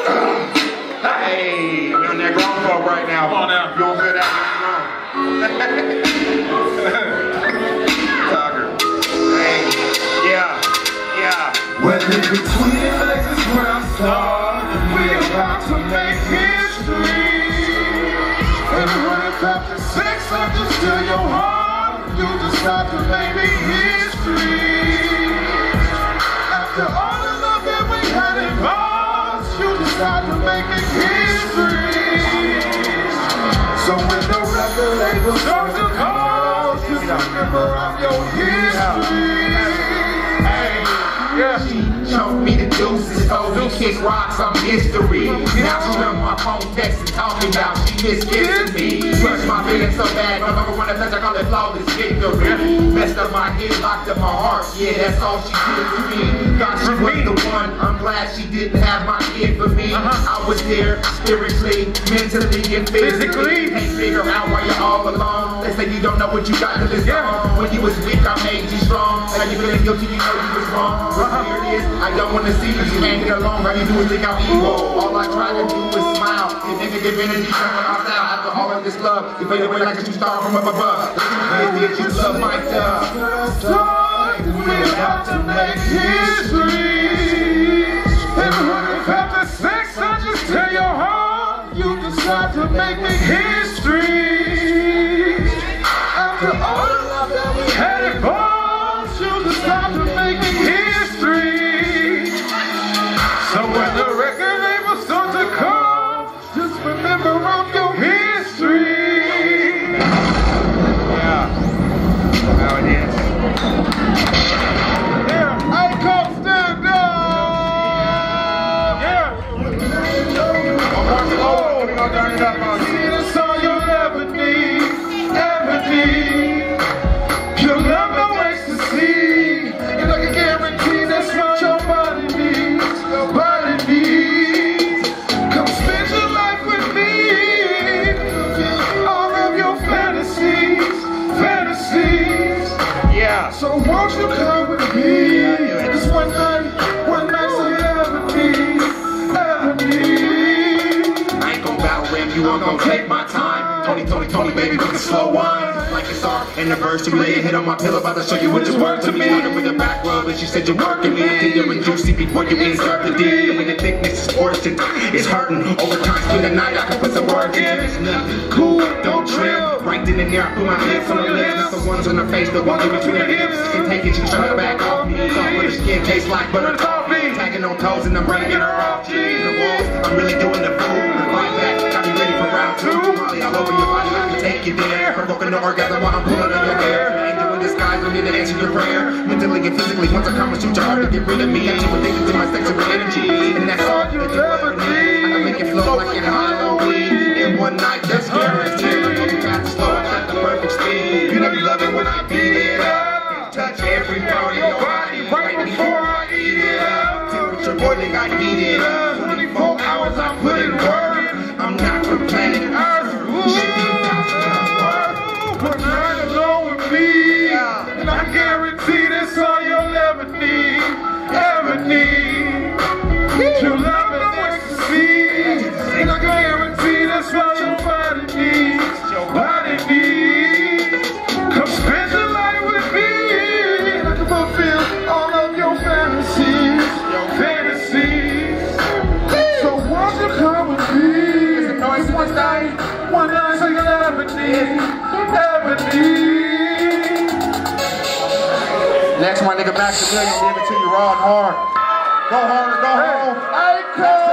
Hey, we're on that grown folk right now. Come on now. You don't feel that Tucker. Hey, yeah. When in between your legs is where I start, we're about to make history. And when it's after 6, I just steal your heart. You decide to make me history. After all the love that we had involved, you decide to make it history. So when the record label starts to call, just remember I'm your history. She showed me the deuces, told me kick rocks, I'm history. Now she on my phone text and talking about she miskissing me. Crush my feelings so bad, no longer wanna touch, I call it flawless victory. Messed up my head, locked up my heart, yeah, that's all she did to me. Thought she was the one, I'm glad she didn't have my kid for me. I was there spiritually, mentally, and physically. Can't figure out why you're all alone. They say you don't know what you got till it's gone. When you was weak, I made you strong. Now you feeling guilty, you know you was wrong. Here it is, I don't wanna see you, you can't get along. All you do is think I'm evil. All I try to do is smile. You negative energy coming off out. After all of this love, you fade away like a true star from up above. Did you love my dove? We're about to make history. And when it's after 6, I just tear your heart. You decide to make me history. After all the love that we had involved, you decide to make me history. So when the record label starts to call, just remember I'm your history. Yeah, that's how it is. Yeah, I come stand up. Yeah. One more slow, we gonna turn it up on you. See, that's all you'll ever need, ever need. You'll have no ecstasy, and I can guarantee that's what your body needs. Your body needs. Come spend your life with me, fulfill all of your fantasies. Yeah. So won't you come with me? This one night so you ever need, ever need. I ain't gon' battle rap you, I'm gon' take my time. Tony, baby, with the slow wine. Like it's our anniversary, lay your head on my pillow, about to show you what you work to me. Started with a back rub, and she said you're working me. Tender and juicy before you insert the D. When the thickness is forced, it's hurting. Over time, spend the night, I can put some work in. It's nothing cool, don't trim. Right then and there, I put my lips on the lips. Not the ones on the face, the ones in between the hips. Can't take it, she's trying to back off me. Soft with her skin, tastes like butter coffee. Tagging on toes and I'm breaking her off. Cheese the walls, I'm really doing the fool. Fight back, got me ready for round 2. Molly all over your body, let me take you there. Provoking the orgasm while I'm pulling on your hair. I ain't doing disguise, don't need to answer your prayer. Mentally and physically, once I come and shoot your heart to get rid of me. I'm too addicted to my sexual energy. And that's all you ever need. I can make it flow like in Halloween. In one night, that's guaranteed. I'm moving fast and slow, I got the perfect speed. You know you love it when I beat it up. Touch every part of your body right before I eat it up. Temperature boiling, I heat it up. 24 hours, I put in work. I'm not from planet Earth. But not alone with me. And I guarantee that's all you'll ever need, ever need. You'll love no ecstasy. And I guarantee that's all your body needs, your body needs. Come spend your life with me, and I can fulfill all of your fantasies, So won't you come with me? It's one night so you'll ever need, ever need. Next, my nigga Maximilian, give it to you raw and hard. Go hard or go home. I come.